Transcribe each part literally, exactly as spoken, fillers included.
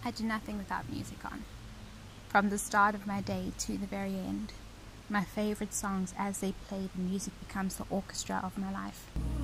I do nothing without music on. From the start of my day to the very end, my favorite songs, as they play, the music becomes the orchestra of my life.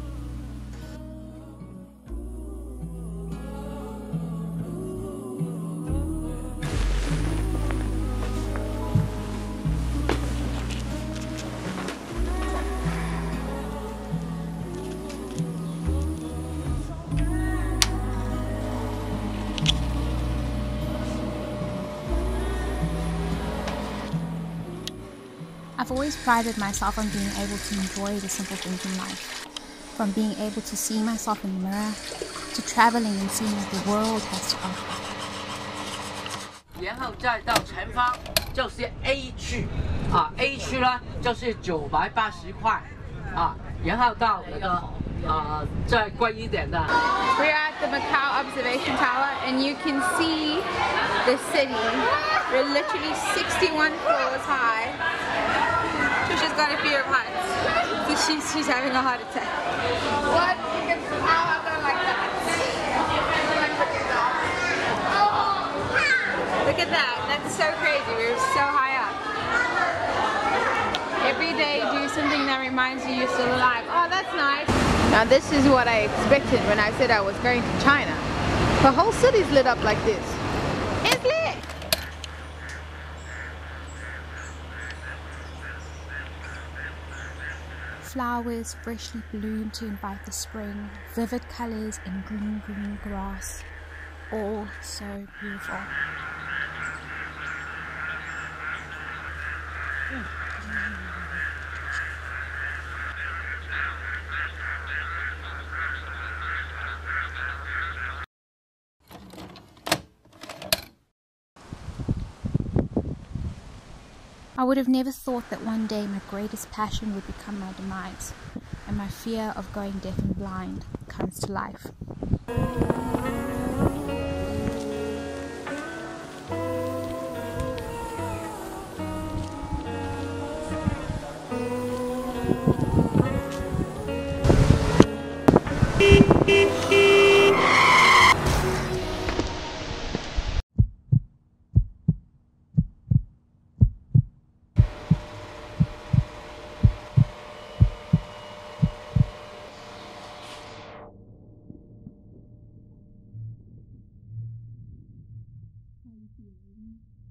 I've always prided myself on being able to enjoy the simple things in life. From being able to see myself in the mirror, to traveling and seeing what the world has to offer. 然后再到前方就是 A 区，啊 A 区呢就是九百八十块，啊，然后到那个啊再贵一点的。 We're at the Macau Observation Tower and you can see the city. We're literally sixty-one floors high. She's got a fear of heights. So she's, she's having a heart attack. What? How I go like that? Look at that. That's so crazy. We're so high up. Every day do something that reminds you you're still alive. Oh, that's nice. Now this is what I expected when I said I was going to China. The whole city's lit up like this. It's lit! Flowers freshly bloom to invite the spring, vivid colors in green, green grass, all so beautiful. I would have never thought that one day my greatest passion would become my demise, and my fear of going deaf and blind comes to life. How are you feeling?